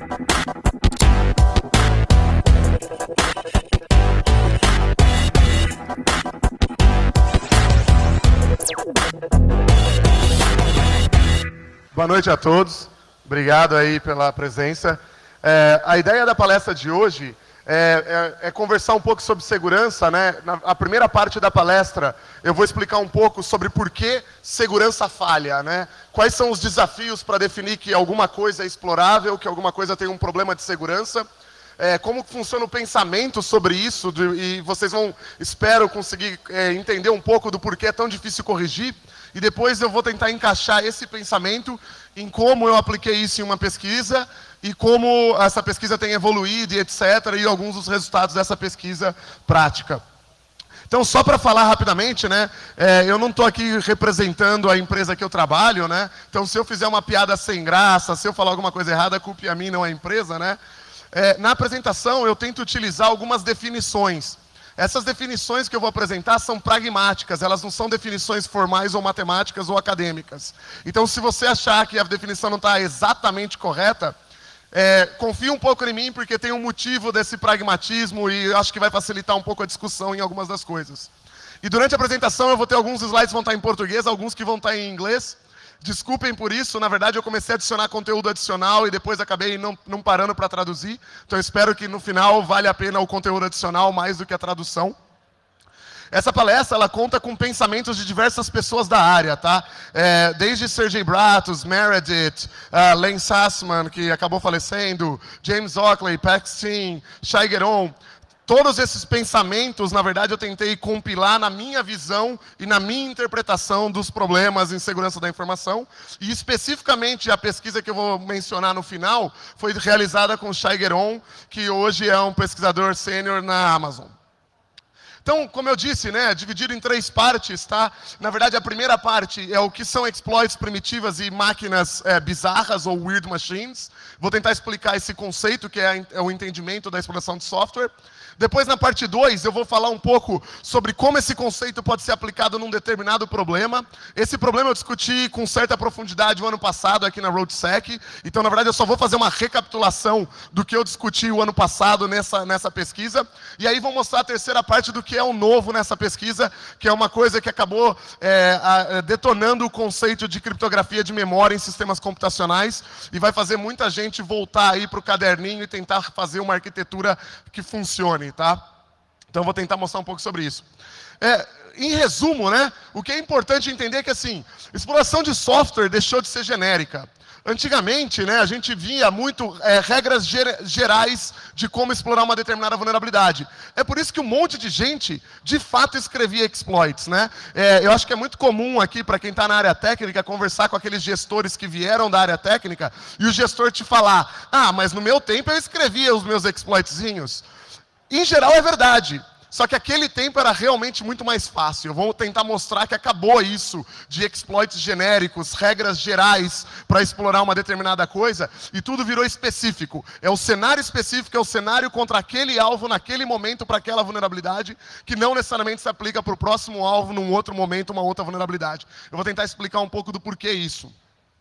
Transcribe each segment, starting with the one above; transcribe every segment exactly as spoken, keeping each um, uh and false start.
Boa noite a todos. Obrigado aí pela presença. É, a ideia da palestra de hoje é, é, é conversar um pouco sobre segurança, né? Na a primeira parte da palestra eu vou explicar um pouco sobre por que segurança falha, né? Quais são os desafios para definir que alguma coisa é explorável, que alguma coisa tem um problema de segurança. É, como funciona o pensamento sobre isso, de, e vocês vão, espero, conseguir é, entender um pouco do porquê é tão difícil corrigir, e depois eu vou tentar encaixar esse pensamento em como eu apliquei isso em uma pesquisa, e como essa pesquisa tem evoluído, e etcétera, e alguns dos resultados dessa pesquisa prática. Então, só para falar rapidamente, né, é, eu não estou aqui representando a empresa que eu trabalho, né, então se eu fizer uma piada sem graça, se eu falar alguma coisa errada, a culpa é a mim, não a empresa, né. É, na apresentação, eu tento utilizar algumas definições. Essas definições que eu vou apresentar são pragmáticas, elas não são definições formais ou matemáticas ou acadêmicas. Então, se você achar que a definição não está exatamente correta, é, confie um pouco em mim, porque tem um motivo desse pragmatismo e acho que vai facilitar um pouco a discussão em algumas das coisas. E durante a apresentação eu vou ter alguns slides que vão estar em português, alguns que vão estar em inglês. Desculpem por isso, na verdade eu comecei a adicionar conteúdo adicional e depois acabei não, não parando para traduzir. Então eu espero que no final vale a pena o conteúdo adicional mais do que a tradução. Essa palestra ela conta com pensamentos de diversas pessoas da área, tá? É, desde Sergey Bratus, Meredith, uh, Len Sassman, que acabou falecendo, James Oakley, Paxton, Shai Geron. Todos esses pensamentos, na verdade, eu tentei compilar na minha visão e na minha interpretação dos problemas em segurança da informação. E, especificamente, a pesquisa que eu vou mencionar no final foi realizada com Shai Geron, que hoje é um pesquisador sênior na Amazon. Então, como eu disse, né, dividido em três partes, tá? Na verdade, a primeira parte é o que são exploits primitivas e máquinas é, bizarras ou weird machines. Vou tentar explicar esse conceito, que é, é o entendimento da exploração de software. Depois, na parte dois, eu vou falar um pouco sobre como esse conceito pode ser aplicado num determinado problema. Esse problema eu discuti com certa profundidade o ano passado aqui na RoadSec. Então, na verdade, eu só vou fazer uma recapitulação do que eu discuti o ano passado nessa, nessa pesquisa. E aí vou mostrar a terceira parte do que é o novo nessa pesquisa, que é uma coisa que acabou é, a, detonando o conceito de criptografia de memória em sistemas computacionais e vai fazer muita gente voltar aí para o caderninho e tentar fazer uma arquitetura que funcione. Tá? Então, eu vou tentar mostrar um pouco sobre isso. É, em resumo, né, o que é importante entender é que, assim, exploração de software deixou de ser genérica. Antigamente, né, a gente via muito é, regras ger gerais de como explorar uma determinada vulnerabilidade. É por isso que um monte de gente, de fato, escrevia exploits. Né? É, eu acho que é muito comum aqui, para quem está na área técnica, conversar com aqueles gestores que vieram da área técnica e o gestor te falar, ah, mas no meu tempo eu escrevia os meus exploitzinhos. Em geral é verdade, só que aquele tempo era realmente muito mais fácil. Eu vou tentar mostrar que acabou isso de exploits genéricos, regras gerais para explorar uma determinada coisa, e tudo virou específico. É o cenário específico, é o cenário contra aquele alvo naquele momento para aquela vulnerabilidade, que não necessariamente se aplica para o próximo alvo num outro momento, uma outra vulnerabilidade. Eu vou tentar explicar um pouco do porquê isso.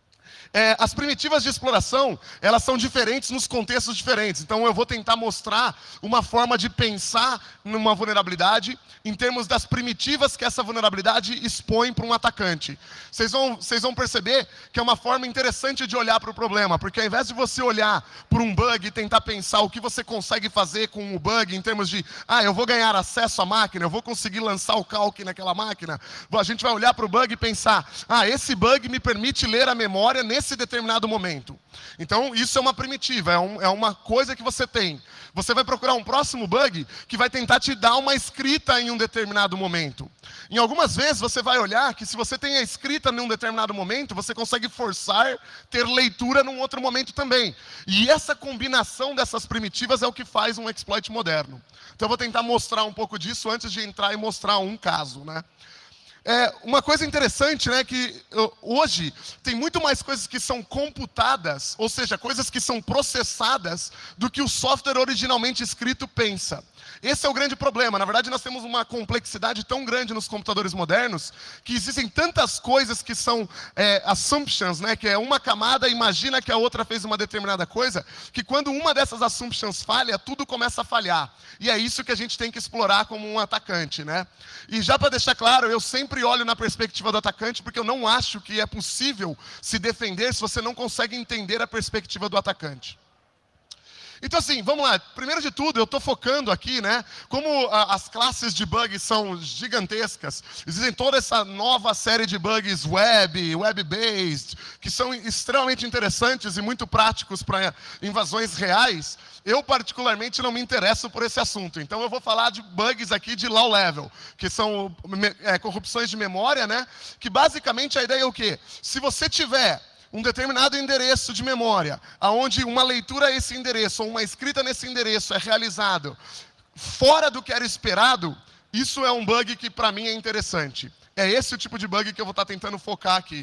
É, as primitivas de exploração, elas são diferentes nos contextos diferentes. Então, eu vou tentar mostrar uma forma de pensar numa vulnerabilidade em termos das primitivas que essa vulnerabilidade expõe para um atacante. Vocês vão, vocês vão perceber que é uma forma interessante de olhar para o problema, porque ao invés de você olhar para um bug e tentar pensar o que você consegue fazer com o bug em termos de, ah, eu vou ganhar acesso à máquina, eu vou conseguir lançar o calc naquela máquina, a gente vai olhar para o bug e pensar, ah, esse bug me permite ler a memória nesse nesse determinado momento. Então, isso é uma primitiva, é, um, é uma coisa que você tem. Você vai procurar um próximo bug que vai tentar te dar uma escrita em um determinado momento. Em algumas vezes, você vai olhar que se você tem a escrita em um determinado momento, você consegue forçar ter leitura num outro momento também. E essa combinação dessas primitivas é o que faz um exploit moderno. Então, eu vou tentar mostrar um pouco disso antes de entrar e mostrar um caso, né? É, uma coisa interessante, né, que uh, hoje tem muito mais coisas que são computadas, ou seja, coisas que são processadas, do que o software originalmente escrito pensa. Esse é o grande problema. Na verdade, nós temos uma complexidade tão grande nos computadores modernos, que existem tantas coisas que são é, assumptions, né, que é uma camada imagina que a outra fez uma determinada coisa, que quando uma dessas assumptions falha, tudo começa a falhar. E é isso que a gente tem que explorar como um atacante, né? E já para deixar claro, eu sempre olho na perspectiva do atacante, porque eu não acho que é possível se defender se você não consegue entender a perspectiva do atacante. Então assim, vamos lá, primeiro de tudo eu estou focando aqui, né, como a, as classes de bugs são gigantescas, existem toda essa nova série de bugs web, web-based, que são extremamente interessantes e muito práticos para invasões reais. Eu particularmente não me interesso por esse assunto, então eu vou falar de bugs aqui de low level, que são é, corrupções de memória, né, que basicamente a ideia é o quê? Se você tiver um determinado endereço de memória, aonde uma leitura a esse endereço, ou uma escrita nesse endereço é realizado fora do que era esperado, isso é um bug que para mim é interessante. É esse o tipo de bug que eu vou estar tentando focar aqui.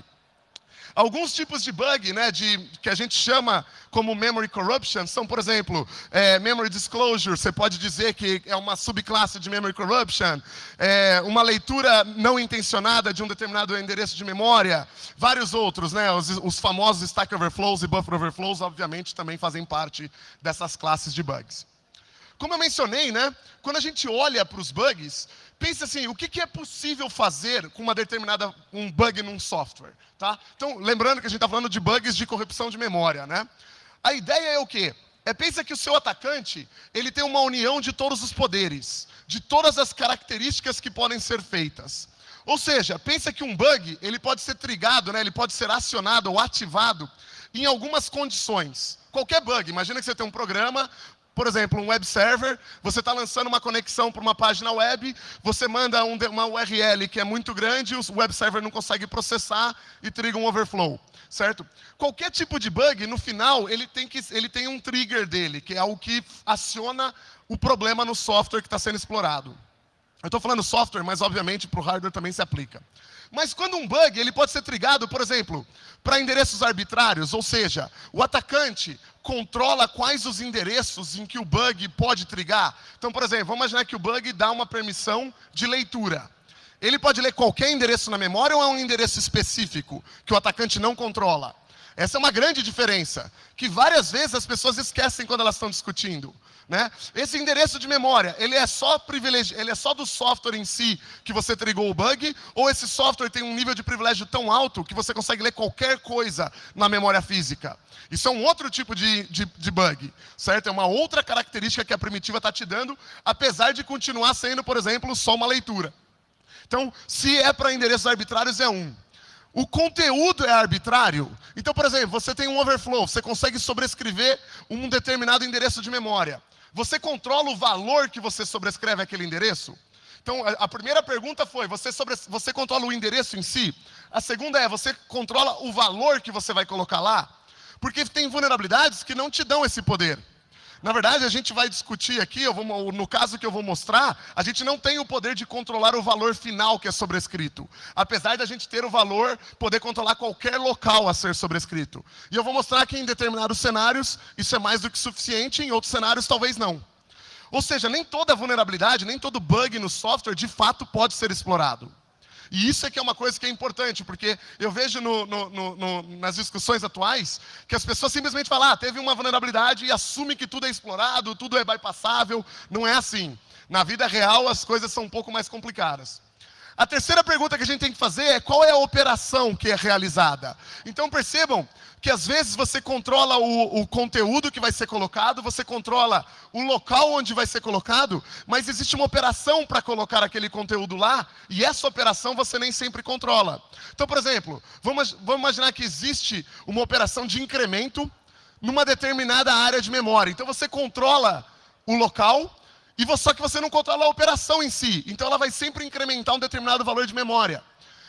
Alguns tipos de bug, né, de, que a gente chama como memory corruption, são, por exemplo, é, memory disclosure, você pode dizer que é uma subclasse de memory corruption, é, uma leitura não intencionada de um determinado endereço de memória, vários outros, né, os, os famosos stack overflows e buffer overflows, obviamente, também fazem parte dessas classes de bugs. Como eu mencionei, né, quando a gente olha para os bugs, pensa assim, o que, que é possível fazer com uma determinada, um bug num software, tá? Então, lembrando que a gente está falando de bugs de corrupção de memória, né? A ideia é o quê? É, pensa que o seu atacante, ele tem uma união de todos os poderes, de todas as características que podem ser feitas. Ou seja, pensa que um bug, ele pode ser trigado, né, ele pode ser acionado ou ativado em algumas condições. Qualquer bug, imagina que você tem um programa, por exemplo, um web server, você está lançando uma conexão para uma página web, você manda um, uma U R L que é muito grande, o web server não consegue processar e triga um overflow, certo? Qualquer tipo de bug, no final, ele tem, que, ele tem um trigger dele, que é o que aciona o problema no software que está sendo explorado. Eu estou falando software, mas obviamente para o hardware também se aplica. Mas quando um bug, ele pode ser trigado, por exemplo, para endereços arbitrários, ou seja, o atacante controla quais os endereços em que o bug pode trigar. Então, por exemplo, vamos imaginar que o bug dá uma permissão de leitura. Ele pode ler qualquer endereço na memória ou é um endereço específico que o atacante não controla? Essa é uma grande diferença, que várias vezes as pessoas esquecem quando elas estão discutindo, né? Esse endereço de memória, ele é só privilegi... ele é só do software em si que você trigou o bug, ou esse software tem um nível de privilégio tão alto que você consegue ler qualquer coisa na memória física? Isso é um outro tipo de, de, de bug, certo? É uma outra característica que a primitiva está te dando, apesar de continuar sendo, por exemplo, só uma leitura. Então, se é para endereços arbitrários, é um. O conteúdo é arbitrário. Então, por exemplo, você tem um overflow, você consegue sobrescrever um determinado endereço de memória. Você controla o valor que você sobrescreve aquele endereço? Então, a, a primeira pergunta foi, você, sobre, você controla o endereço em si? A segunda é, você controla o valor que você vai colocar lá? Porque tem vulnerabilidades que não te dão esse poder. Na verdade, a gente vai discutir aqui, eu vou, no caso que eu vou mostrar, a gente não tem o poder de controlar o valor final que é sobrescrito. Apesar de a gente ter o valor, poder controlar qualquer local a ser sobrescrito. E eu vou mostrar que em determinados cenários, isso é mais do que suficiente, em outros cenários talvez não. Ou seja, nem toda vulnerabilidade, nem todo bug no software, de fato, pode ser explorado. E isso é que é uma coisa que é importante, porque eu vejo no, no, no, no, nas discussões atuais que as pessoas simplesmente falam, ah, teve uma vulnerabilidade e assume que tudo é explorado, tudo é bypassável. Não é assim. Na vida real, as coisas são um pouco mais complicadas. A terceira pergunta que a gente tem que fazer é qual é a operação que é realizada. Então percebam que às vezes você controla o, o conteúdo que vai ser colocado, você controla o local onde vai ser colocado, mas existe uma operação para colocar aquele conteúdo lá, e essa operação você nem sempre controla. Então, por exemplo, vamos, vamos imaginar que existe uma operação de incremento numa determinada área de memória. Então você controla o local, e você, só que você não controla a operação em si. Então ela vai sempre incrementar um determinado valor de memória.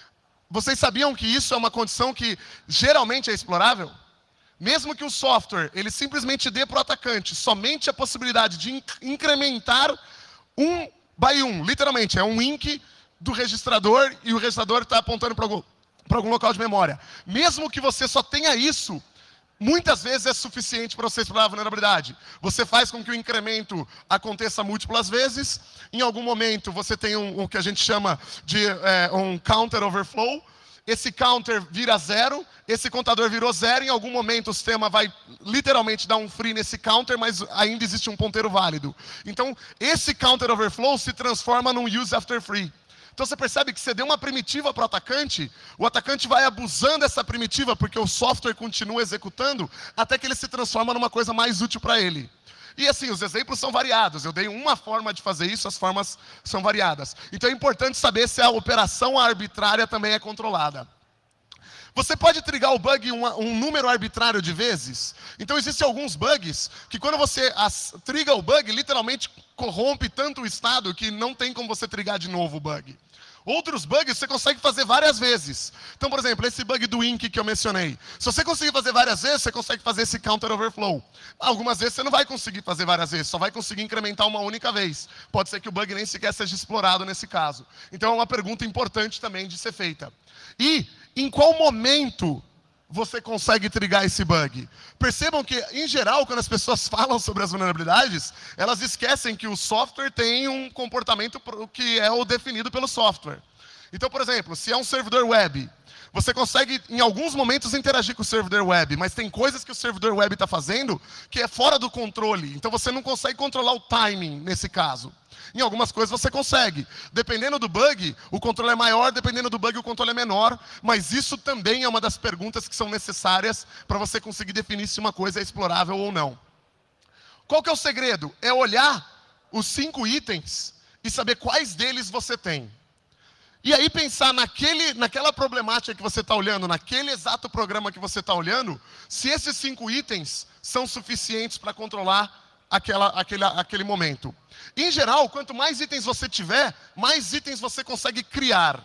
Vocês sabiam que isso é uma condição que geralmente é explorável? Mesmo que o software ele simplesmente dê para o atacante somente a possibilidade de inc incrementar um by um, literalmente, é um inc do registrador e o registrador está apontando para algum, para algum local de memória. Mesmo que você só tenha isso, muitas vezes é suficiente para você explorar a vulnerabilidade. Você faz com que o incremento aconteça múltiplas vezes. Em algum momento você tem um, o que a gente chama de é, um counter overflow. Esse counter vira zero, esse contador virou zero, em algum momento o sistema vai literalmente dar um free nesse counter, mas ainda existe um ponteiro válido. Então, esse counter overflow se transforma num use after free. Então você percebe que você deu uma primitiva para o atacante, o atacante vai abusando dessa primitiva, porque o software continua executando, até que ele se transforma numa coisa mais útil para ele. E assim, os exemplos são variados. Eu dei uma forma de fazer isso, as formas são variadas. Então é importante saber se a operação arbitrária também é controlada. Você pode trigar o bug um, um número arbitrário de vezes? Então existem alguns bugs que quando você as, triga o bug, literalmente corrompe tanto o estado que não tem como você trigar de novo o bug. Outros bugs você consegue fazer várias vezes. Então, por exemplo, esse bug do ink que eu mencionei. Se você conseguir fazer várias vezes, você consegue fazer esse counter overflow. Algumas vezes você não vai conseguir fazer várias vezes, só vai conseguir incrementar uma única vez. Pode ser que o bug nem sequer seja explorado nesse caso. Então é uma pergunta importante também de ser feita. E em qual momento você consegue trigar esse bug? Percebam que, em geral, quando as pessoas falam sobre as vulnerabilidades, elas esquecem que o software tem um comportamento que é o definido pelo software. Então, por exemplo, se é um servidor web, você consegue, em alguns momentos, interagir com o servidor web, mas tem coisas que o servidor web está fazendo que é fora do controle. Então, você não consegue controlar o timing nesse caso. Em algumas coisas você consegue. Dependendo do bug, o controle é maior, dependendo do bug, o controle é menor, mas isso também é uma das perguntas que são necessárias para você conseguir definir se uma coisa é explorável ou não. Qual que é o segredo? É olhar os cinco itens e saber quais deles você tem. E aí pensar naquele, naquela problemática que você está olhando, naquele exato programa que você está olhando, se esses cinco itens são suficientes para controlar aquela, aquele, aquele momento. Em geral, quanto mais itens você tiver, mais itens você consegue criar.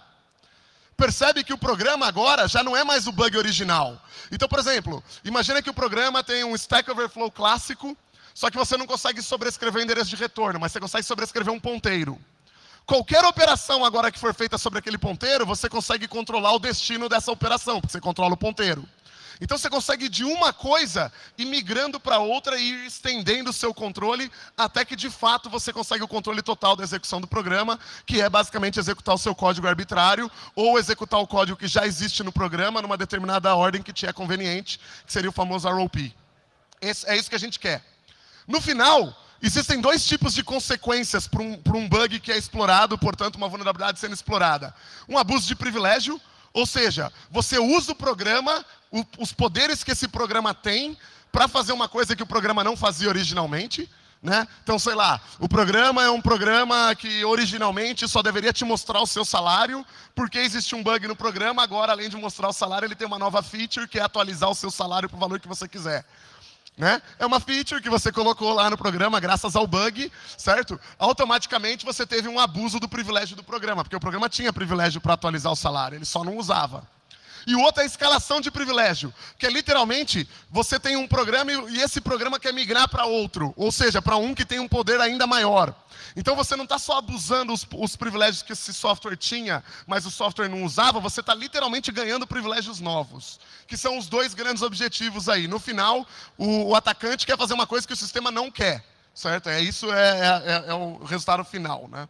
Percebe que o programa agora já não é mais o bug original. Então, por exemplo, imagina que o programa tem um Stack Overflow clássico, só que você não consegue sobrescrever o endereço de retorno, mas você consegue sobrescrever um ponteiro. Qualquer operação agora que for feita sobre aquele ponteiro, você consegue controlar o destino dessa operação, porque você controla o ponteiro. Então você consegue de uma coisa ir migrando para outra e ir estendendo o seu controle até que de fato você consegue o controle total da execução do programa, que é basicamente executar o seu código arbitrário ou executar o código que já existe no programa numa determinada ordem que te é conveniente, que seria o famoso R O P. Esse, é isso que a gente quer. No final, existem dois tipos de consequências para um, para um bug que é explorado, portanto uma vulnerabilidade sendo explorada. Um abuso de privilégio, ou seja, você usa o programa, o, os poderes que esse programa tem para fazer uma coisa que o programa não fazia originalmente. Né? Então, sei lá, o programa é um programa que originalmente só deveria te mostrar o seu salário, porque existe um bug no programa, agora além de mostrar o salário, ele tem uma nova feature que é atualizar o seu salário para o valor que você quiser. Né? É uma feature que você colocou lá no programa graças ao bug, certo? Automaticamente você teve um abuso do privilégio do programa, porque o programa tinha privilégio para atualizar o salário, ele só não usava. E o outro é a escalação de privilégio, que é literalmente, você tem um programa e esse programa quer migrar para outro, ou seja, para um que tem um poder ainda maior. Então você não está só abusando os, os privilégios que esse software tinha, mas o software não usava, você está literalmente ganhando privilégios novos, que são os dois grandes objetivos aí. No final, o, o atacante quer fazer uma coisa que o sistema não quer, certo? É, isso é, é, é o resultado final, né?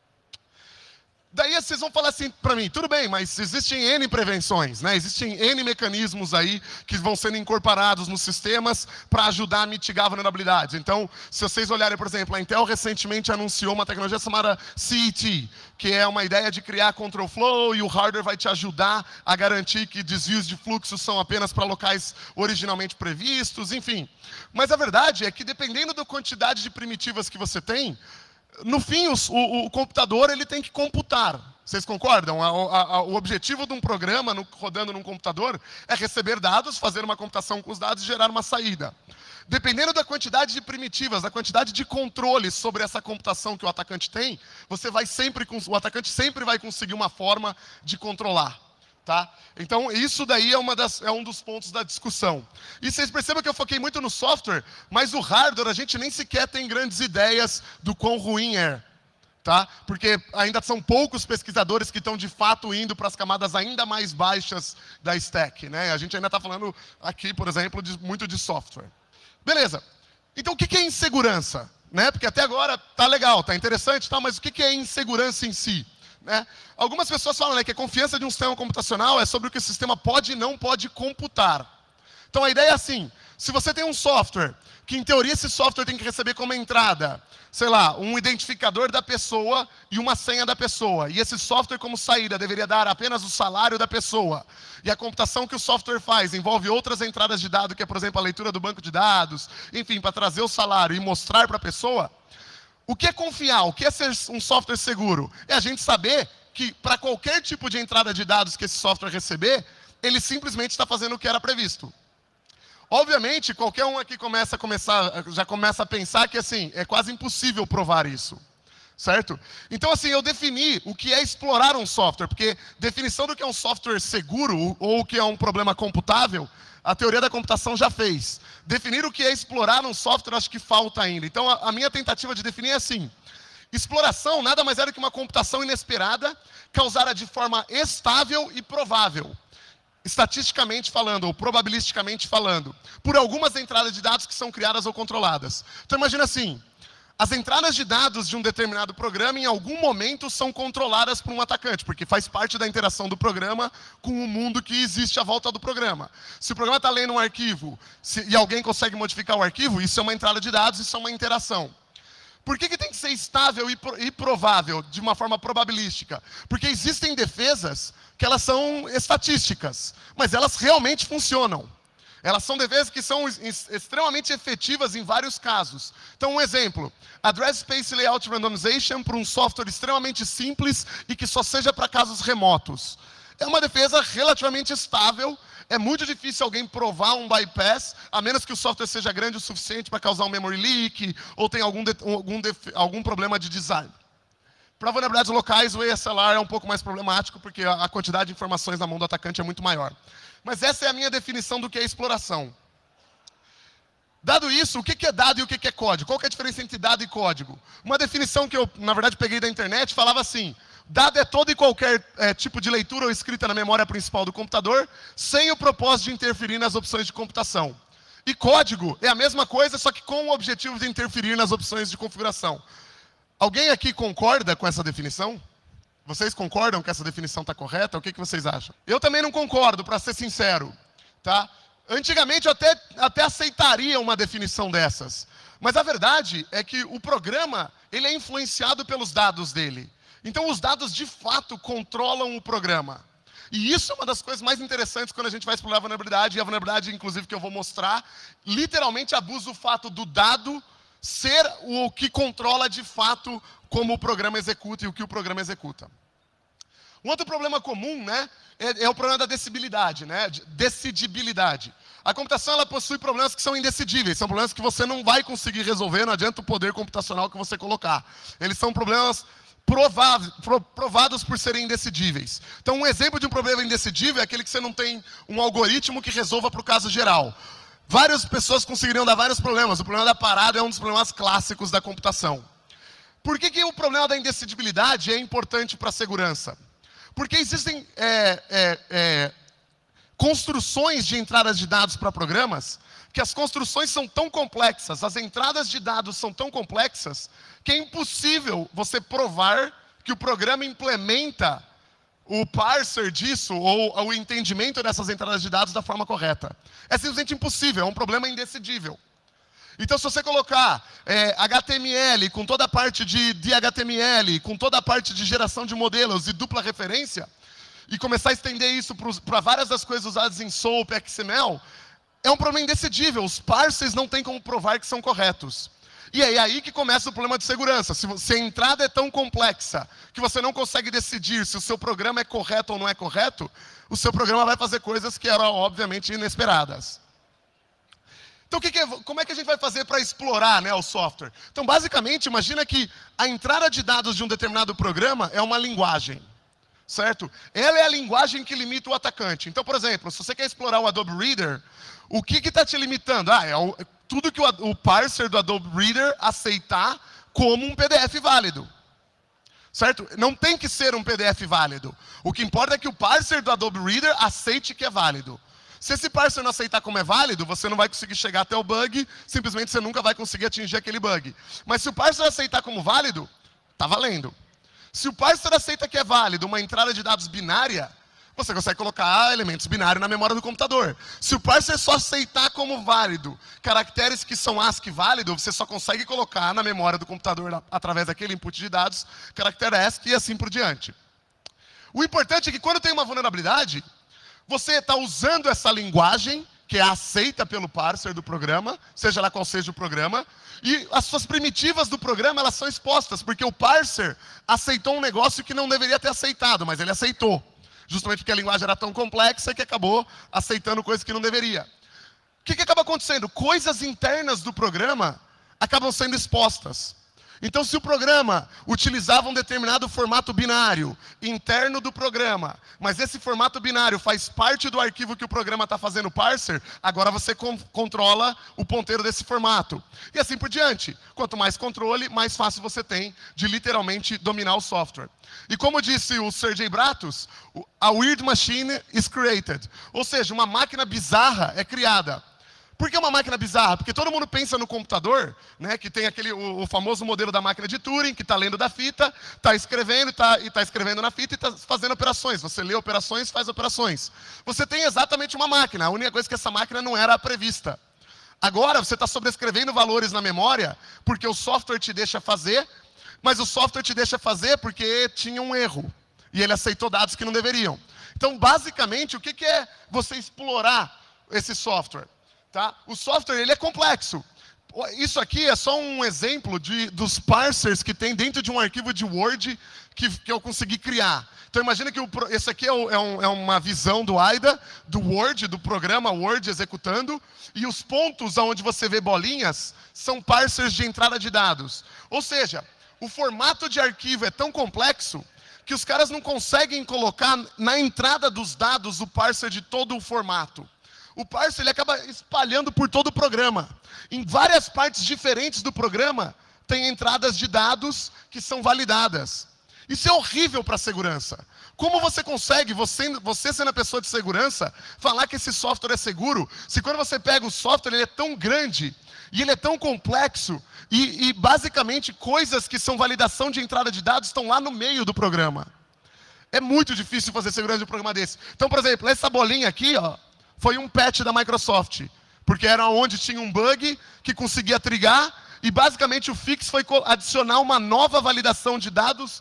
Daí vocês vão falar assim para mim, tudo bem, mas existem N prevenções, né? Existem N mecanismos aí que vão sendo incorporados nos sistemas para ajudar a mitigar vulnerabilidades. Então, se vocês olharem, por exemplo, a Intel recentemente anunciou uma tecnologia chamada C E T, que é uma ideia de criar control flow e o hardware vai te ajudar a garantir que desvios de fluxo são apenas para locais originalmente previstos, enfim. Mas a verdade é que dependendo da quantidade de primitivas que você tem, no fim, o, o, o computador ele tem que computar. Vocês concordam? A, a, a, o objetivo de um programa no, rodando num computador é receber dados, fazer uma computação com os dados e gerar uma saída. Dependendo da quantidade de primitivas, da quantidade de controles sobre essa computação que o atacante tem, você vai sempre, o atacante sempre vai conseguir uma forma de controlar. Tá? Então, isso daí é, uma das, é um dos pontos da discussão. E vocês percebem que eu foquei muito no software, mas o hardware a gente nem sequer tem grandes ideias do quão ruim é. tá? Porque ainda são poucos pesquisadores que estão de fato indo para as camadas ainda mais baixas da stack, né? A gente ainda está falando aqui, por exemplo, de, muito de software. Beleza. Então o que é insegurança? Né? Porque até agora tá legal, tá interessante, tá? Mas o que é insegurança em si? Né? Algumas pessoas falam, né, que a confiança de um sistema computacional é sobre o que o sistema pode e não pode computar. Então a ideia é assim, se você tem um software, que em teoria esse software tem que receber como entrada, sei lá, um identificador da pessoa e uma senha da pessoa, e esse software como saída deveria dar apenas o salário da pessoa, e a computação que o software faz envolve outras entradas de dado, que é, por exemplo, a leitura do banco de dados, enfim, para trazer o salário e mostrar para a pessoa, o que é confiar? O que é ser um software seguro? É a gente saber que para qualquer tipo de entrada de dados que esse software receber, ele simplesmente está fazendo o que era previsto. Obviamente, qualquer um aqui começa a começar, já começa a pensar que assim, é quase impossível provar isso. Certo? Então, assim, eu defini o que é explorar um software, porque definição do que é um software seguro ou o que é um problema computável, a teoria da computação já fez. Definir o que é explorar um software, acho que falta ainda. Então, a, a minha tentativa de definir é assim. Exploração nada mais é do que uma computação inesperada, causada de forma estável e provável. Estatisticamente falando, ou probabilisticamente falando, por algumas entradas de dados que são criadas ou controladas. Então, imagina assim, as entradas de dados de um determinado programa, em algum momento, são controladas por um atacante, porque faz parte da interação do programa com o mundo que existe à volta do programa. Se o programa está lendo um arquivo se, e alguém consegue modificar o arquivo, isso é uma entrada de dados, isso é uma interação. Por que que tem que ser estável e, pro, e provável, de uma forma probabilística? Porque existem defesas que elas são estatísticas, mas elas realmente funcionam. Elas são defesas que são extremamente efetivas em vários casos. Então, um exemplo, Address Space Layout Randomization para um software extremamente simples e que só seja para casos remotos. É uma defesa relativamente estável, é muito difícil alguém provar um bypass, a menos que o software seja grande o suficiente para causar um memory leak, ou tenha algum, algum, algum problema de design. Para vulnerabilidades locais, o A S L R é um pouco mais problemático, porque a quantidade de informações na mão do atacante é muito maior. Mas essa é a minha definição do que é exploração. Dado isso, o que é dado e o que é código? Qual que é a diferença entre dado e código? Uma definição que eu, na verdade, peguei da internet, falava assim, dado é todo e qualquer é, tipo de leitura ou escrita na memória principal do computador, sem o propósito de interferir nas opções de computação. E código é a mesma coisa, só que com o objetivo de interferir nas opções de configuração. Alguém aqui concorda com essa definição? Vocês concordam que essa definição está correta? O que, que vocês acham? Eu também não concordo, para ser sincero. Tá? Antigamente eu até, até aceitaria uma definição dessas. Mas a verdade é que o programa ele é influenciado pelos dados dele. Então os dados de fato controlam o programa. E isso é uma das coisas mais interessantes quando a gente vai explorar a vulnerabilidade. E a vulnerabilidade, inclusive, que eu vou mostrar, literalmente abusa o fato do dado ser o que controla de fato como o programa executa e o que o programa executa. Um outro problema comum, né, é, é o problema da decidibilidade, né, decidibilidade. A computação ela possui problemas que são indecidíveis, são problemas que você não vai conseguir resolver, não adianta o poder computacional que você colocar. Eles são problemas provados, provados por serem indecidíveis. Então, um exemplo de um problema indecidível é aquele que você não tem um algoritmo que resolva para o caso geral. Várias pessoas conseguiriam dar vários problemas. O problema da parada é um dos problemas clássicos da computação. Por que que o problema da indecidibilidade é importante para a segurança? Porque existem é, é, é, construções de entradas de dados para programas que as construções são tão complexas, as entradas de dados são tão complexas, que é impossível você provar que o programa implementa o parser disso, ou o entendimento dessas entradas de dados da forma correta. É simplesmente impossível, é um problema indecidível. Então, se você colocar é, H T M L com toda a parte de, de H T M L, com toda a parte de geração de modelos e dupla referência, e começar a estender isso para várias das coisas usadas em SOAP, X M L, é um problema indecidível. Os parsers não têm como provar que são corretos. E é aí que começa o problema de segurança. Se, se a entrada é tão complexa que você não consegue decidir se o seu programa é correto ou não é correto, o seu programa vai fazer coisas que eram, obviamente, inesperadas. Então, o que que é, como é que a gente vai fazer para explorar, né, o software? Então, basicamente, imagina que a entrada de dados de um determinado programa é uma linguagem. Certo? Ela é a linguagem que limita o atacante. Então, por exemplo, se você quer explorar o Adobe Reader, o que está te limitando? Ah, é o, tudo que o, o parser do Adobe Reader aceitar como um P D F válido. certo? Não tem que ser um P D F válido. O que importa é que o parser do Adobe Reader aceite que é válido. Se esse parser não aceitar como é válido, você não vai conseguir chegar até o bug, simplesmente você nunca vai conseguir atingir aquele bug. Mas se o parser aceitar como válido, está valendo. Se o parser aceita que é válido uma entrada de dados binária, você consegue colocar elementos binários na memória do computador. Se o parser só aceitar como válido caracteres que são ASCII válido, você só consegue colocar na memória do computador, através daquele input de dados, caractere ASCII e assim por diante. O importante é que quando tem uma vulnerabilidade, você está usando essa linguagem, que é aceita pelo parser do programa, seja lá qual seja o programa, e as suas primitivas do programa elas são expostas, porque o parser aceitou um negócio que não deveria ter aceitado, mas ele aceitou. Justamente porque a linguagem era tão complexa que acabou aceitando coisas que não deveria. O que, que acaba acontecendo? Coisas internas do programa acabam sendo expostas. Então, se o programa utilizava um determinado formato binário interno do programa, mas esse formato binário faz parte do arquivo que o programa está fazendo parser, agora você con controla o ponteiro desse formato. E assim por diante. Quanto mais controle, mais fácil você tem de literalmente dominar o software. E como disse o Sergey Bratus, a weird machine is created. Ou seja, uma máquina bizarra é criada. Por que uma máquina bizarra? Porque todo mundo pensa no computador, né, que tem aquele, o, o famoso modelo da máquina de Turing, que está lendo da fita, está escrevendo tá, e está escrevendo na fita e está fazendo operações. Você lê operações, faz operações. Você tem exatamente uma máquina, a única coisa é que essa máquina não era prevista. Agora você está sobrescrevendo valores na memória, porque o software te deixa fazer, mas o software te deixa fazer porque tinha um erro. E ele aceitou dados que não deveriam. Então, basicamente, o que, que é você explorar esse software? Tá? O software ele é complexo. Isso aqui é só um exemplo de, dos parsers que tem dentro de um arquivo de Word que, que eu consegui criar. Então imagina que o, esse aqui é, o, é, um, é uma visão do A I D A, do Word, do programa Word executando, e os pontos onde você vê bolinhas são parsers de entrada de dados. Ou seja, o formato de arquivo é tão complexo que os caras não conseguem colocar na entrada dos dados o parser de todo o formato. O parser ele acaba espalhando por todo o programa. Em várias partes diferentes do programa, tem entradas de dados que são validadas. Isso é horrível para a segurança. Como você consegue, você, você sendo a pessoa de segurança, falar que esse software é seguro, se quando você pega o software, ele é tão grande, e ele é tão complexo, e, e basicamente coisas que são validação de entrada de dados estão lá no meio do programa. É muito difícil fazer segurança de um programa desse. Então, por exemplo, essa bolinha aqui, ó, foi um patch da Microsoft, porque era onde tinha um bug que conseguia trigar, e basicamente o fix foi adicionar uma nova validação de dados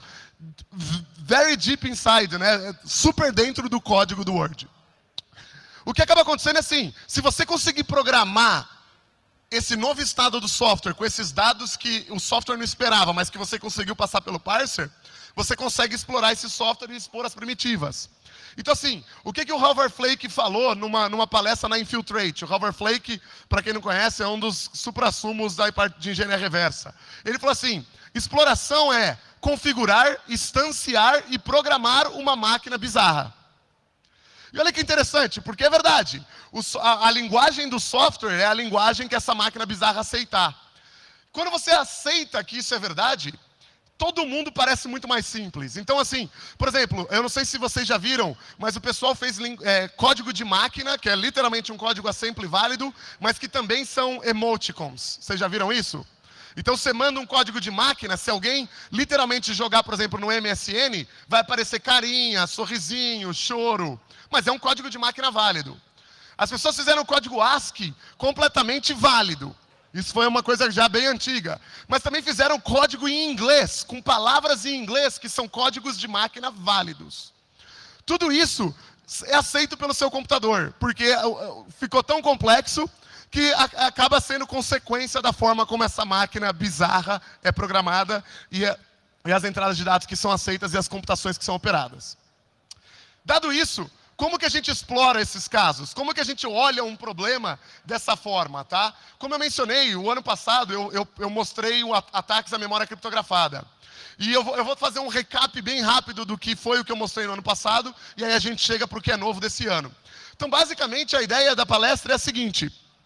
very deep inside, né? Super dentro do código do Word. O que acaba acontecendo é assim, se você conseguir programar esse novo estado do software com esses dados que o software não esperava, mas que você conseguiu passar pelo parser, você consegue explorar esse software e expor as primitivas. Então, assim, o que, que o Halvar Flake falou numa, numa palestra na Infiltrate? O Halvar Flake, para quem não conhece, é um dos suprassumos da parte de engenharia reversa. Ele falou assim, exploração é configurar, instanciar e programar uma máquina bizarra. E olha que interessante, porque é verdade. O, a, a linguagem do software é a linguagem que essa máquina bizarra aceitar. Quando você aceita que isso é verdade, todo mundo parece muito mais simples. Então, assim, por exemplo, eu não sei se vocês já viram, mas o pessoal fez é, código de máquina, que é literalmente um código assembly válido, mas que também são emoticons. Vocês já viram isso? Então, você manda um código de máquina, se alguém literalmente jogar, por exemplo, no M S N, vai aparecer carinha, sorrisinho, choro. Mas é um código de máquina válido. As pessoas fizeram um código ASCII completamente válido. Isso foi uma coisa já bem antiga. Mas também fizeram código em inglês, com palavras em inglês, que são códigos de máquina válidos. Tudo isso é aceito pelo seu computador, porque ficou tão complexo que acaba sendo consequência da forma como essa máquina bizarra é programada e, as entradas de dados que são aceitas e as computações que são operadas. Dado isso, como que a gente explora esses casos? Como que a gente olha um problema dessa forma, tá? Como eu mencionei, o ano passado eu, eu, eu mostrei o ataques à memória criptografada. E eu vou, eu vou fazer um recap bem rápido do que foi o que eu mostrei no ano passado, e aí a gente chega para o que é novo desse ano. Então, basicamente, a ideia da palestra é a seguinte.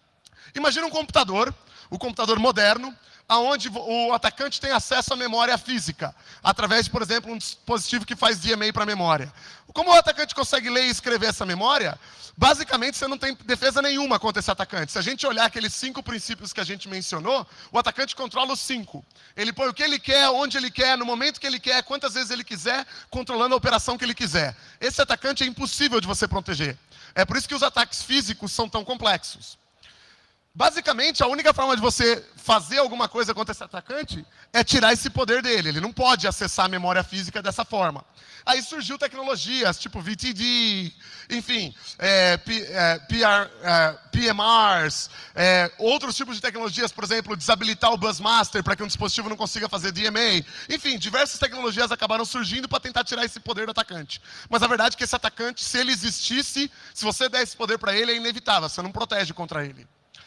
Imagina um computador, o computador moderno, onde o atacante tem acesso à memória física, através de, por exemplo, um dispositivo que faz D M A para a memória. Como o atacante consegue ler e escrever essa memória, basicamente você não tem defesa nenhuma contra esse atacante. Se a gente olhar aqueles cinco princípios que a gente mencionou, o atacante controla os cinco. Ele põe o que ele quer, onde ele quer, no momento que ele quer, quantas vezes ele quiser, controlando a operação que ele quiser. Esse atacante é impossível de você proteger. É por isso que os ataques físicos são tão complexos. Basicamente, a única forma de você fazer alguma coisa contra esse atacante é tirar esse poder dele. Ele não pode acessar a memória física dessa forma. Aí surgiu tecnologias tipo V T D, enfim, é, P, é, P R, é, P M Rs, é, outros tipos de tecnologias, por exemplo, desabilitar o Busmaster para que um dispositivo não consiga fazer D M A. Enfim, diversas tecnologias acabaram surgindo para tentar tirar esse poder do atacante. Mas a verdade é que esse atacante, se ele existisse, se você der esse poder para ele, é inevitável, você não protege contra ele.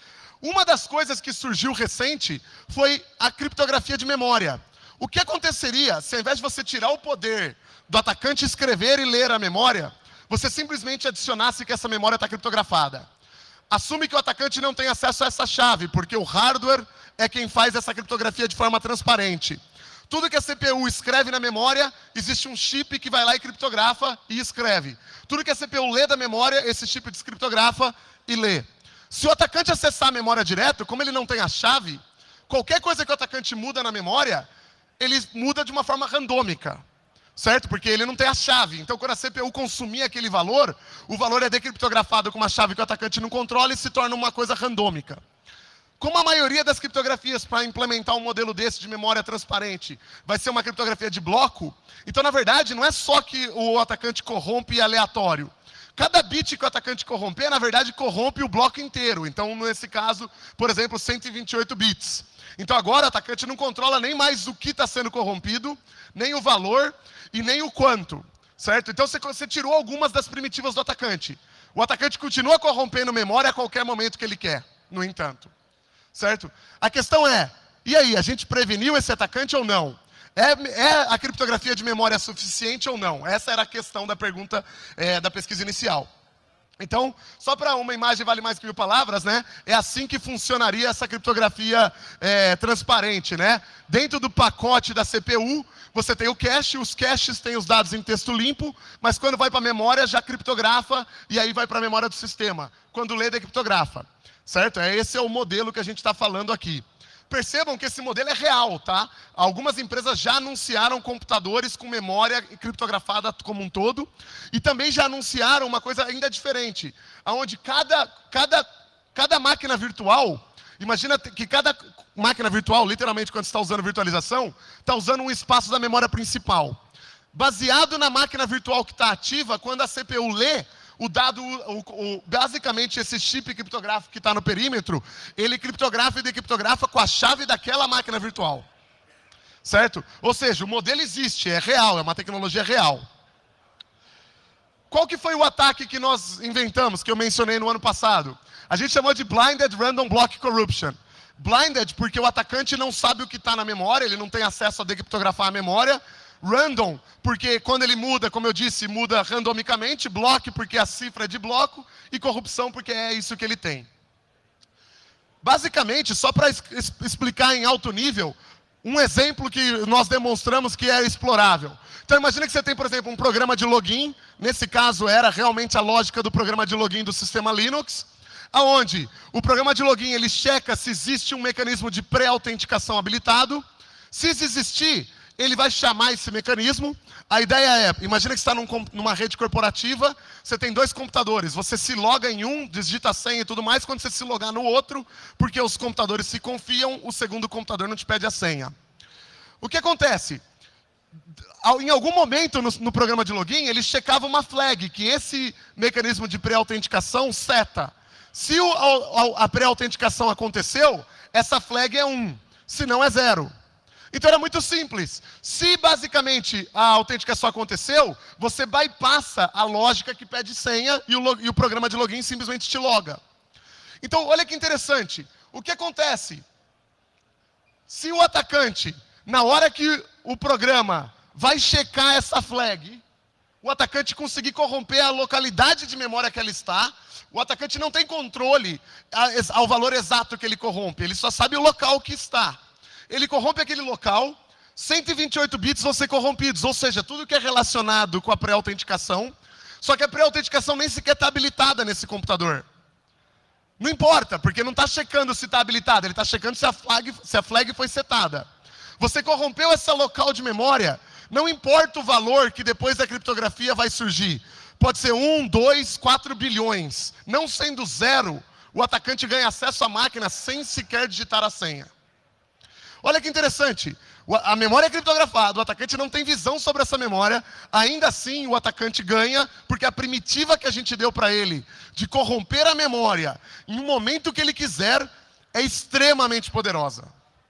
Uma das coisas que surgiu recente foi a criptografia de memória. O que aconteceria se, ao invés de você tirar o poder do atacante escrever e ler a memória, você simplesmente adicionasse que essa memória está criptografada? Assume que o atacante não tem acesso a essa chave, porque o hardware é quem faz essa criptografia de forma transparente. Tudo que a C P U escreve na memória, existe um chip que vai lá e criptografa e escreve. Tudo que a C P U lê da memória, esse chip descriptografa e lê. Se o atacante acessar a memória direto, como ele não tem a chave, qualquer coisa que o atacante muda na memória, ele muda de uma forma randômica, certo? Porque ele não tem a chave. Então, quando a C P U consumir aquele valor, o valor é decriptografado com uma chave que o atacante não controla e se torna uma coisa randômica. Como a maioria das criptografias para implementar um modelo desse de memória transparente vai ser uma criptografia de bloco, então, na verdade, não é só que o atacante corrompe aleatório. Cada bit que o atacante corromper, na verdade, corrompe o bloco inteiro. Então, nesse caso, por exemplo, cento e vinte e oito bits. Então, agora o atacante não controla nem mais o que está sendo corrompido, nem o valor e nem o quanto. Certo? Então, você, você tirou algumas das primitivas do atacante. O atacante continua corrompendo memória a qualquer momento que ele quer, no entanto. Certo? A questão é, e aí, a gente preveniu esse atacante ou não? É, é a criptografia de memória suficiente ou não? Essa era a questão da pergunta é, da pesquisa inicial. Então, só para uma imagem vale mais que mil palavras, né? É assim que funcionaria essa criptografia é, transparente, né? Dentro do pacote da C P U, você tem o cache, os caches têm os dados em texto limpo, mas quando vai para a memória já criptografa e aí vai para a memória do sistema. Quando lê, decriptografa. Certo? Esse é o modelo que a gente está falando aqui. Percebam que esse modelo é real, tá? Algumas empresas já anunciaram computadores com memória criptografada como um todo, e também já anunciaram uma coisa ainda diferente, onde cada, cada, cada máquina virtual, imagina que cada máquina virtual, literalmente quando você está usando virtualização, está usando um espaço da memória principal. Baseado na máquina virtual que está ativa, quando a C P U lê, o dado, o, o, basicamente esse chip criptográfico que está no perímetro, ele criptografa e decriptografa com a chave daquela máquina virtual. Certo? Ou seja, o modelo existe, é real, é uma tecnologia real. Qual que foi o ataque que nós inventamos, que eu mencionei no ano passado? A gente chamou de Blinded Random Block Corruption. Blinded porque o atacante não sabe o que está na memória, ele não tem acesso a decriptografar a memória. Random, porque quando ele muda, como eu disse, muda randomicamente. Block, porque a cifra é de bloco. E corrupção, porque é isso que ele tem. Basicamente, só para es explicar em alto nível, um exemplo que nós demonstramos que é explorável. Então, imagina que você tem, por exemplo, um programa de login. Nesse caso, era realmente a lógica do programa de login do sistema Linux. Onde o programa de login, ele checa se existe um mecanismo de pré-autenticação habilitado. Se existir, ele vai chamar esse mecanismo. A ideia é, imagina que você está num, numa rede corporativa, você tem dois computadores, você se loga em um, digita a senha e tudo mais, quando você se logar no outro, porque os computadores se confiam, o segundo computador não te pede a senha. O que acontece? Em algum momento no, no programa de login, ele checava uma flag, que esse mecanismo de pré-autenticação seta. Se o, a, a pré-autenticação aconteceu, essa flag é um, se não é zero. Então era muito simples. Se basicamente a autenticação aconteceu, você bypassa a lógica que pede senha e o, e o programa de login simplesmente te loga. Então olha que interessante. O que acontece? Se o atacante, na hora que o programa vai checar essa flag, o atacante conseguir corromper a localidade de memória que ela está. O atacante não tem controle ao valor exato que ele corrompe, ele só sabe o local que está. Ele corrompe aquele local, cento e vinte e oito bits vão ser corrompidos, ou seja, tudo que é relacionado com a pré-autenticação, só que a pré-autenticação nem sequer está habilitada nesse computador. Não importa, porque não está checando se está habilitada, ele está checando se a, flag, se a flag foi setada. Você corrompeu essa local de memória, não importa o valor que depois da criptografia vai surgir. Pode ser um, dois, quatro bilhões. Não sendo zero, o atacante ganha acesso à máquina sem sequer digitar a senha. Olha que interessante. A memória é criptografada, o atacante não tem visão sobre essa memória. Ainda assim, o atacante ganha, porque a primitiva que a gente deu para ele de corromper a memória em um momento que ele quiser é extremamente poderosa.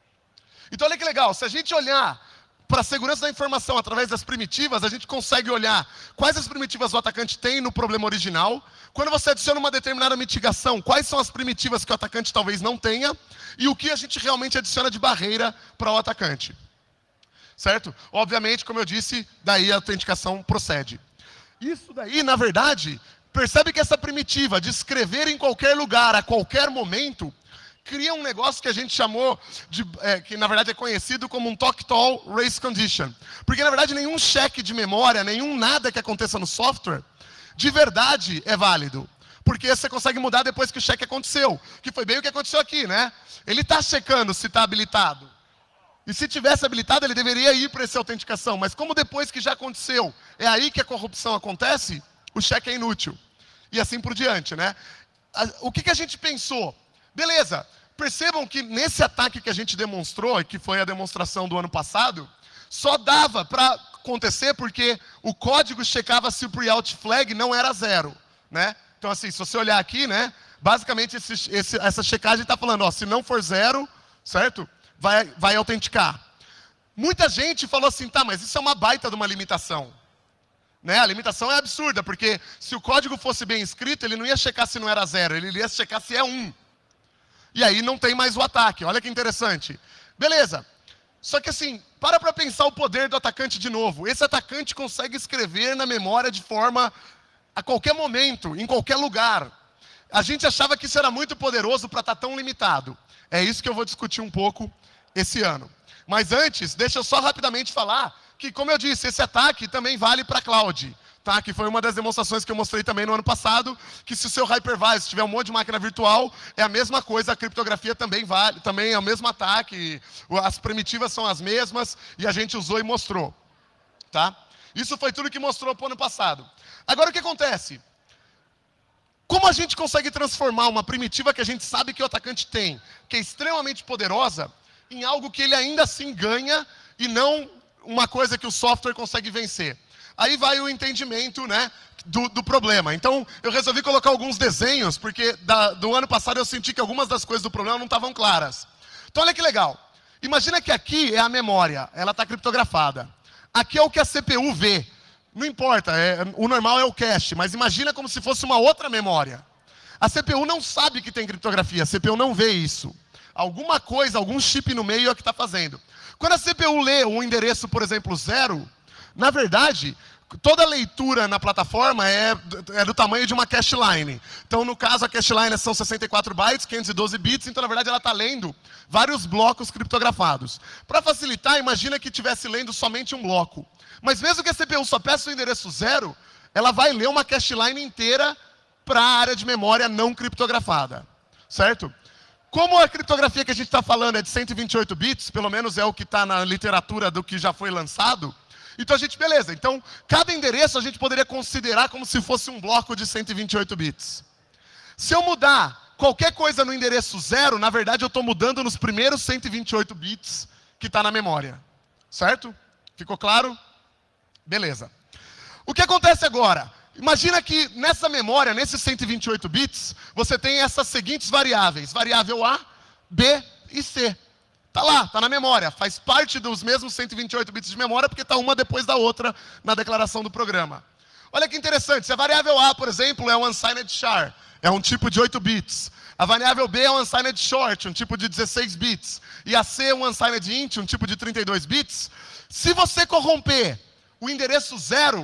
Então olha que legal, se a gente olhar para a segurança da informação através das primitivas, a gente consegue olhar quais as primitivas o atacante tem no problema original. Quando você adiciona uma determinada mitigação, quais são as primitivas que o atacante talvez não tenha, e o que a gente realmente adiciona de barreira para o atacante. Certo? Obviamente, como eu disse, daí a autenticação procede. Isso daí, na verdade, percebe que essa primitiva de escrever em qualquer lugar, a qualquer momento, cria um negócio que a gente chamou, de, é, que na verdade é conhecido como um talk-tall race condition. Porque na verdade nenhum cheque de memória, nenhum nada que aconteça no software, de verdade é válido. Porque você consegue mudar depois que o cheque aconteceu. Que foi bem o que aconteceu aqui, né? Ele está checando se está habilitado. E se tivesse habilitado, ele deveria ir para essa autenticação. Mas como depois que já aconteceu, é aí que a corrupção acontece, o cheque é inútil. E assim por diante, né? O que, que a gente pensou? Beleza, percebam que nesse ataque que a gente demonstrou, que foi a demonstração do ano passado, só dava para acontecer porque o código checava se o pre-out flag não era zero, né? Então assim, se você olhar aqui, né, basicamente esse, esse, essa checagem está falando, ó, se não for zero, certo? Vai, vai autenticar. Muita gente falou assim, tá, mas isso é uma baita de uma limitação. Né? A limitação é absurda, porque se o código fosse bem escrito, ele não ia checar se não era zero, ele ia checar se é um. E aí não tem mais o ataque. Olha que interessante. Beleza. Só que assim, para para pensar o poder do atacante de novo. Esse atacante consegue escrever na memória de forma a qualquer momento, em qualquer lugar. A gente achava que isso era muito poderoso para estar tão limitado. É isso que eu vou discutir um pouco esse ano. Mas antes, deixa eu só rapidamente falar que, como eu disse, esse ataque também vale para a cloud. Tá, que foi uma das demonstrações que eu mostrei também no ano passado, que se o seu hypervisor tiver um monte de máquina virtual, é a mesma coisa, a criptografia também vale, também é o mesmo ataque, as primitivas são as mesmas, e a gente usou e mostrou. Tá? Isso foi tudo que mostrou para o ano passado. Agora o que acontece? Como a gente consegue transformar uma primitiva que a gente sabe que o atacante tem, que é extremamente poderosa, em algo que ele ainda assim ganha, e não uma coisa que o software consegue vencer? Aí vai o entendimento, né, do, do problema. Então, eu resolvi colocar alguns desenhos, porque da, do ano passado eu senti que algumas das coisas do problema não estavam claras. Então, olha que legal. Imagina que aqui é a memória, ela está criptografada. Aqui é o que a C P U vê. Não importa, é, o normal é o cache, mas imagina como se fosse uma outra memória. A C P U não sabe que tem criptografia, a C P U não vê isso. Alguma coisa, algum chip no meio é o que está fazendo. Quando a C P U lê um endereço, por exemplo, zero, na verdade, toda leitura na plataforma é, é do tamanho de uma cache line. Então, no caso, a cache line são sessenta e quatro bytes, quinhentos e doze bits, então, na verdade, ela está lendo vários blocos criptografados. Para facilitar, imagina que estivesse lendo somente um bloco. Mas mesmo que a C P U só peça o endereço zero, ela vai ler uma cache line inteira para a área de memória não criptografada. Certo? Como a criptografia que a gente está falando é de cento e vinte e oito bits, pelo menos é o que está na literatura do que já foi lançado, então a gente, beleza, então cada endereço a gente poderia considerar como se fosse um bloco de cento e vinte e oito bits. Se eu mudar qualquer coisa no endereço zero, na verdade eu estou mudando nos primeiros cento e vinte e oito bits que está na memória. Certo? Ficou claro? Beleza. O que acontece agora? Imagina que nessa memória, nesses cento e vinte e oito bits, você tem essas seguintes variáveis. Variável A, B e C. Está lá, está na memória, faz parte dos mesmos cento e vinte e oito bits de memória, porque está uma depois da outra na declaração do programa. Olha que interessante, se a variável A, por exemplo, é um unsigned char, é um tipo de oito bits. A variável B é um unsigned short, um tipo de dezesseis bits. E a C é um unsigned int, um tipo de trinta e dois bits. Se você corromper o endereço zero,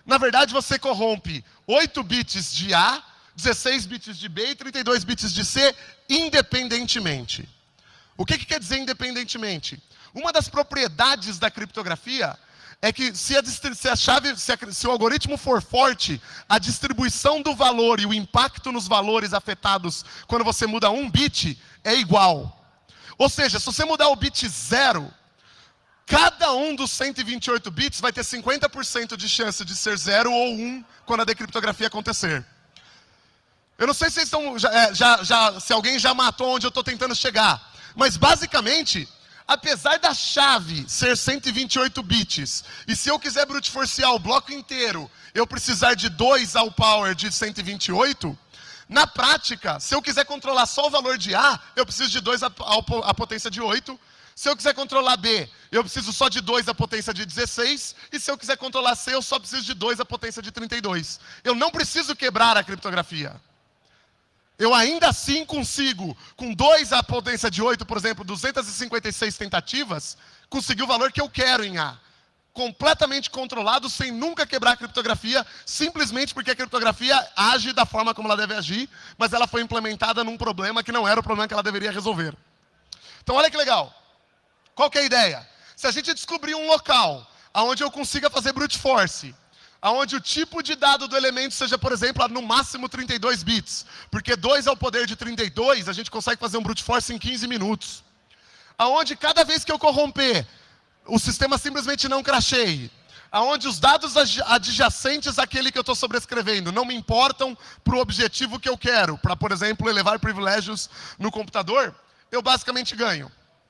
Na verdade, você corrompe oito bits de A, dezesseis bits de B e trinta e dois bits de C independentemente. O que, que quer dizer independentemente? Uma das propriedades da criptografia é que se a, se a chave, se, a, se o algoritmo for forte, a distribuição do valor e o impacto nos valores afetados quando você muda um bit é igual. Ou seja, se você mudar o bit zero, cada um dos cento e vinte e oito bits vai ter cinquenta por cento de chance de ser zero ou um quando a decriptografia acontecer. Eu não sei se, vocês estão, já, já, já, se alguém já matou onde eu estou tentando chegar, mas basicamente, apesar da chave ser cento e vinte e oito bits, e se eu quiser brute forcear o bloco inteiro, eu precisar de dois ao power de cento e vinte e oito, na prática, se eu quiser controlar só o valor de A, eu preciso de dois à potência de oito. Se eu quiser controlar B, eu preciso só de dois à potência de dezesseis. E se eu quiser controlar C, eu só preciso de dois à potência de trinta e dois. Eu não preciso quebrar a criptografia. Eu ainda assim consigo, com dois à potência de oito, por exemplo, duzentas e cinquenta e seis tentativas, conseguir o valor que eu quero em A. Completamente controlado, sem nunca quebrar a criptografia, simplesmente porque a criptografia age da forma como ela deve agir, mas ela foi implementada num problema que não era o problema que ela deveria resolver. Então olha que legal. Qual que é a ideia? Se a gente descobrir um local onde eu consiga fazer brute force, onde o tipo de dado do elemento seja, por exemplo, no máximo trinta e dois bits, porque dois ao poder de trinta e dois, a gente consegue fazer um brute force em quinze minutos. Onde cada vez que eu corromper, o sistema simplesmente não crasheie. Onde os dados adjacentes àquele que eu estou sobrescrevendo não me importam para o objetivo que eu quero, para, por exemplo, elevar privilégios no computador, eu basicamente ganho.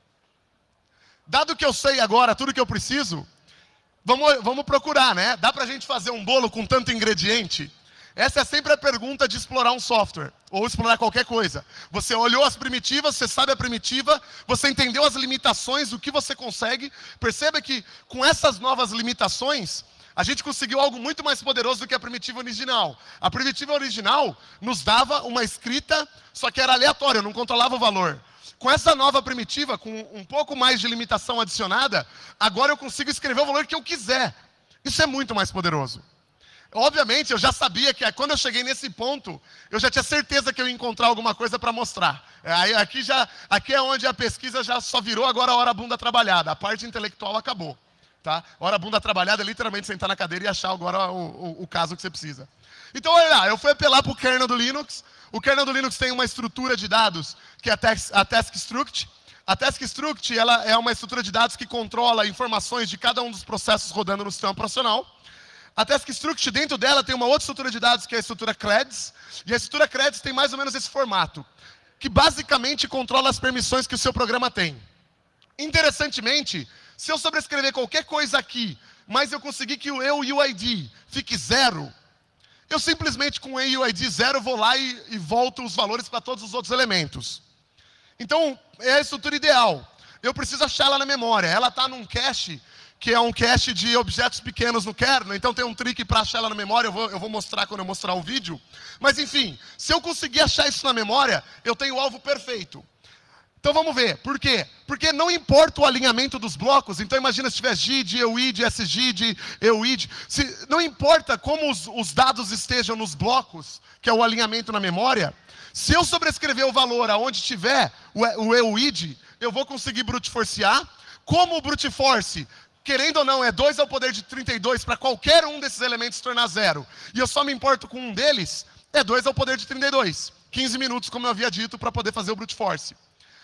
Dado que eu sei agora tudo que eu preciso, vamos, vamos procurar, né? Dá para a gente fazer um bolo com tanto ingrediente? Essa é sempre a pergunta de explorar um software, ou explorar qualquer coisa. Você olhou as primitivas, você sabe a primitiva, você entendeu as limitações, o que você consegue. Perceba que com essas novas limitações, a gente conseguiu algo muito mais poderoso do que a primitiva original. A primitiva original nos dava uma escrita, só que era aleatória, não controlava o valor. Com essa nova primitiva, com um pouco mais de limitação adicionada, agora eu consigo escrever o valor que eu quiser. Isso é muito mais poderoso. Obviamente, eu já sabia que quando eu cheguei nesse ponto, eu já tinha certeza que eu ia encontrar alguma coisa para mostrar. Aí, aqui, já, aqui é onde a pesquisa já só virou agora a hora bunda trabalhada. A parte intelectual acabou. Tá? Hora bunda trabalhada é literalmente sentar na cadeira e achar agora o, o, o caso que você precisa. Então, olha lá, eu fui apelar para o kernel do Linux. O kernel do Linux tem uma estrutura de dados, que é a task, a task struct. A task struct ela é uma estrutura de dados que controla informações de cada um dos processos rodando no sistema operacional. A task struct, dentro dela, tem uma outra estrutura de dados, que é a estrutura creds. E a estrutura creds tem mais ou menos esse formato, que basicamente controla as permissões que o seu programa tem. Interessantemente, se eu sobrescrever qualquer coisa aqui, mas eu conseguir que o eu U I D fique zero, eu simplesmente com o eu U I D zero vou lá e, e volto os valores para todos os outros elementos. Então, é a estrutura ideal. Eu preciso achar ela na memória. Ela está num cache, que é um cache de objetos pequenos no kernel, então tem um trick para achar ela na memória, eu vou, eu vou mostrar quando eu mostrar o vídeo. Mas enfim, se eu conseguir achar isso na memória, eu tenho o alvo perfeito. Então vamos ver, por quê? Porque não importa o alinhamento dos blocos, então imagina se tiver G I D, E U I D, S G I D, E U I D, se, não importa como os, os dados estejam nos blocos, que é o alinhamento na memória, se eu sobrescrever o valor aonde tiver o, o E U I D, eu vou conseguir brute forcear. Como o brute force, querendo ou não, é dois ao poder de trinta e dois para qualquer um desses elementos se tornar zero, e eu só me importo com um deles, é dois ao poder de trinta e dois. quinze minutos, como eu havia dito, para poder fazer o brute force.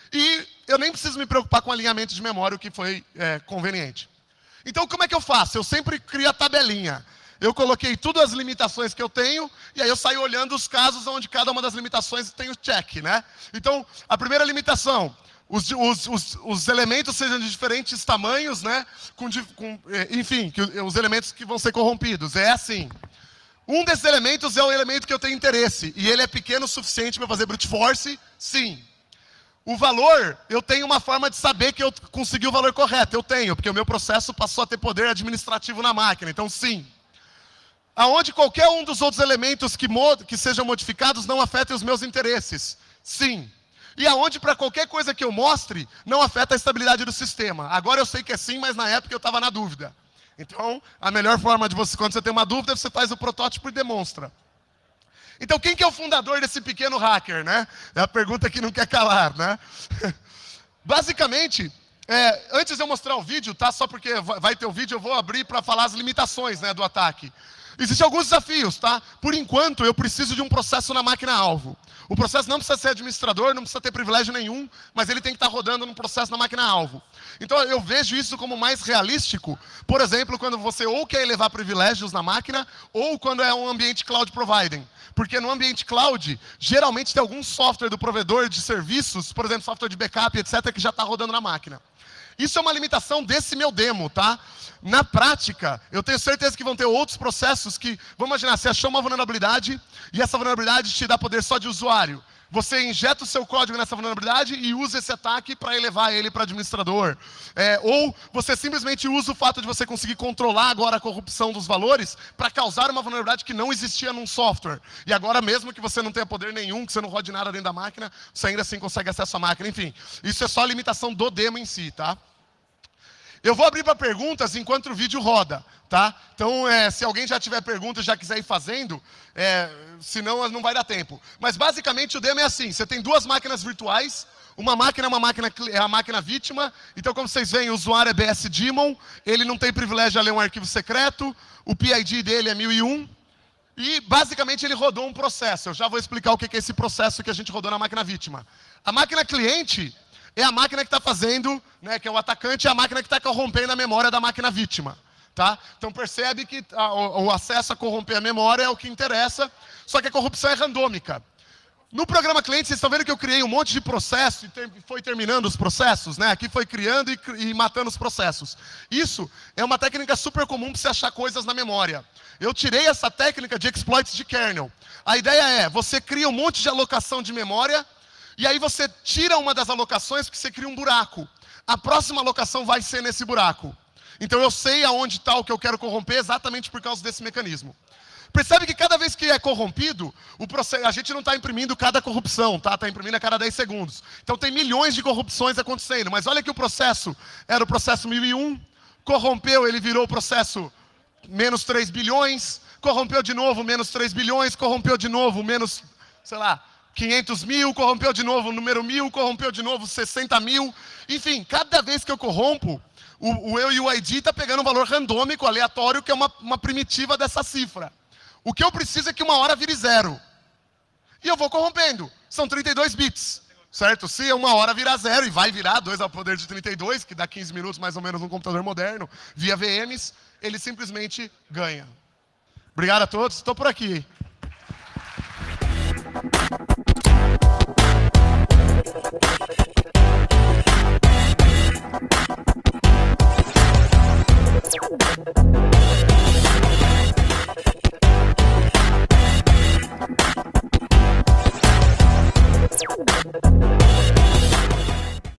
E eu nem preciso me preocupar com alinhamento de memória, o que foi é, conveniente. Então, como é que eu faço? Eu sempre crio a tabelinha. Eu coloquei todas as limitações que eu tenho, e aí eu saio olhando os casos onde cada uma das limitações tem o check, né? Então, a primeira limitação, os, os, os, os elementos sejam de diferentes tamanhos, né? Com, com, enfim, que os elementos que vão ser corrompidos. É assim. Um desses elementos é o elemento que eu tenho interesse, e ele é pequeno o suficiente para fazer brute force? Sim. O valor, eu tenho uma forma de saber que eu consegui o valor correto. Eu tenho, porque o meu processo passou a ter poder administrativo na máquina. Então, sim. Aonde qualquer um dos outros elementos que, mod, que sejam modificados não afetem os meus interesses? Sim. E aonde para qualquer coisa que eu mostre, não afeta a estabilidade do sistema? Agora eu sei que é sim, mas na época eu estava na dúvida. Então, a melhor forma de você, quando você tem uma dúvida, você faz o protótipo e demonstra. Então, quem que é o fundador desse pequeno hacker, né? É a pergunta que não quer calar, né? Basicamente, é, antes de eu mostrar o vídeo, tá? Só porque vai ter o vídeo, eu vou abrir para falar as limitações, né, do ataque. Existem alguns desafios, tá? Por enquanto, eu preciso de um processo na máquina-alvo. O processo não precisa ser administrador, não precisa ter privilégio nenhum, mas ele tem que estar rodando num processo na máquina-alvo. Então, eu vejo isso como mais realístico, por exemplo, quando você ou quer elevar privilégios na máquina, ou quando é um ambiente cloud providing. Porque no ambiente cloud, geralmente tem algum software do provedor de serviços, por exemplo, software de backup, etcétera, que já está rodando na máquina. Isso é uma limitação desse meu demo, tá? Na prática, eu tenho certeza que vão ter outros processos que... Vamos imaginar, você achou uma vulnerabilidade e essa vulnerabilidade te dá poder só de usuário. Você injeta o seu código nessa vulnerabilidade e usa esse ataque para elevar ele para administrador. É, ou você simplesmente usa o fato de você conseguir controlar agora a corrupção dos valores para causar uma vulnerabilidade que não existia num software. E agora, mesmo que você não tenha poder nenhum, que você não rode nada dentro da máquina, você ainda assim consegue acesso à máquina. Enfim, isso é só a limitação do demo em si, tá? Eu vou abrir para perguntas enquanto o vídeo roda, tá? Então, é, se alguém já tiver perguntas e já quiser ir fazendo, é, senão não vai dar tempo. Mas, basicamente, o demo é assim. Você tem duas máquinas virtuais. Uma máquina é, uma máquina, é a máquina vítima. Então, como vocês veem, o usuário é B S Daemon. Ele não tem privilégio a ler um arquivo secreto. O P I D dele é mil e um. E, basicamente, ele rodou um processo. Eu já vou explicar o que é esse processo que a gente rodou na máquina vítima. A máquina cliente... é a máquina que está fazendo, né, que é o atacante, é a máquina que está corrompendo a memória da máquina vítima. Tá? Então percebe que a, o, o acesso a corromper a memória é o que interessa, só que a corrupção é randômica. No programa cliente, vocês estão vendo que eu criei um monte de processo e ter, foi terminando os processos, né? Aqui foi criando e, e matando os processos. Isso é uma técnica super comum para você achar coisas na memória. Eu tirei essa técnica de exploits de kernel. A ideia é, você cria um monte de alocação de memória, e aí você tira uma das alocações porque você cria um buraco. A próxima alocação vai ser nesse buraco. Então eu sei aonde está o que eu quero corromper exatamente por causa desse mecanismo. Percebe que cada vez que é corrompido, o processo, a gente não está imprimindo cada corrupção, tá? Está imprimindo a cada dez segundos. Então tem milhões de corrupções acontecendo. Mas olha que o processo era o processo mil e um, corrompeu, ele virou o processo menos três bilhões, corrompeu de novo, menos três bilhões, corrompeu de novo, menos, sei lá, quinhentos mil, corrompeu de novo o número mil, corrompeu de novo sessenta mil. Enfim, cada vez que eu corrompo, o, o eu e o I D está pegando um valor randômico, aleatório, que é uma, uma primitiva dessa cifra. O que eu preciso é que uma hora vire zero. E eu vou corrompendo. São trinta e dois bits. Certo? Se uma hora virar zero, e vai virar dois ao poder de trinta e dois, que dá quinze minutos mais ou menos num computador moderno, via V Ms, ele simplesmente ganha. Obrigado a todos. Estou por aqui. Hein?